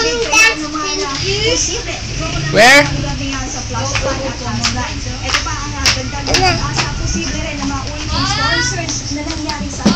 Where? Ito pa ang dagdag na pag-asa, posible rin na maulit yung sponsors na nangyari sa